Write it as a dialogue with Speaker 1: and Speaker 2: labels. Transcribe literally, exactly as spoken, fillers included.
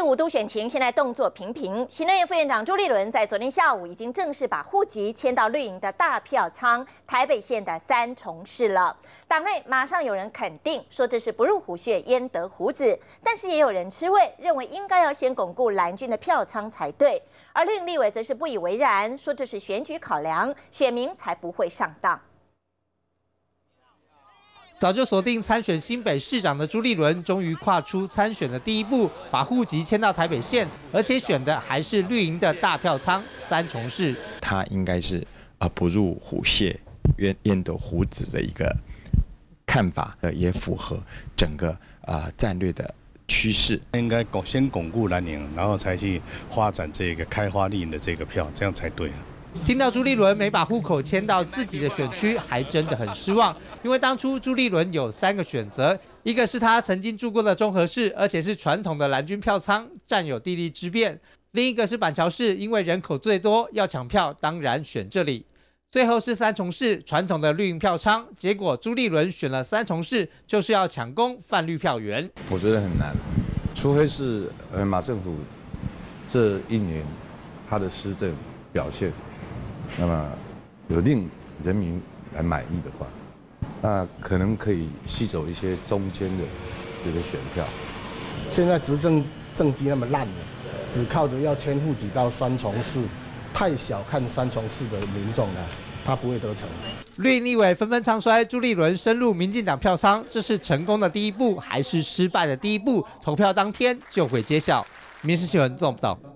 Speaker 1: 五都选情现在动作频频，行政院副院长朱立伦在昨天下午已经正式把户籍迁到绿营的大票仓台北县的三重市了。党内马上有人肯定说这是不入虎穴焉得虎子，但是也有人吃味，认为应该要先巩固蓝军的票仓才对。而绿营立委则是不以为然，说这是选举考量，选民才不会上当。
Speaker 2: 早就锁定参选新北市长的朱立伦，终于跨出参选的第一步，把户籍迁到台北县，而且选的还是绿营的大票仓三重市。
Speaker 3: 他应该是啊不入虎穴焉焉得虎子的一个看法，呃，也符合整个啊、呃、战略的趋势。
Speaker 4: 应该巩先巩固蓝营，然后才去发展这个开花绿营的这个票，这样才对啊。
Speaker 2: 听到朱立伦没把户口迁到自己的选区，还真的很失望。因为当初朱立伦有三个选择，一个是他曾经住过的中和市，而且是传统的蓝军票仓，占有地利之便；另一个是板桥市，因为人口最多，要抢票，当然选这里。最后是三重市，传统的绿营票仓，结果朱立伦选了三重市，就是要抢攻泛绿票源。
Speaker 5: 我觉得很难，除非是呃马政府这一年他的施政表现。 那么有令人民来满意的话，那可能可以吸走一些中间的这个选票。
Speaker 6: 现在执政政绩那么烂了，只靠着要迁户籍到三重市，太小看三重市的民众了，他不会得逞。
Speaker 2: 绿营立委纷纷唱衰朱立伦深入民进党票仓，这是成功的第一步，还是失败的第一步？投票当天就会揭晓。民视新闻综合报道。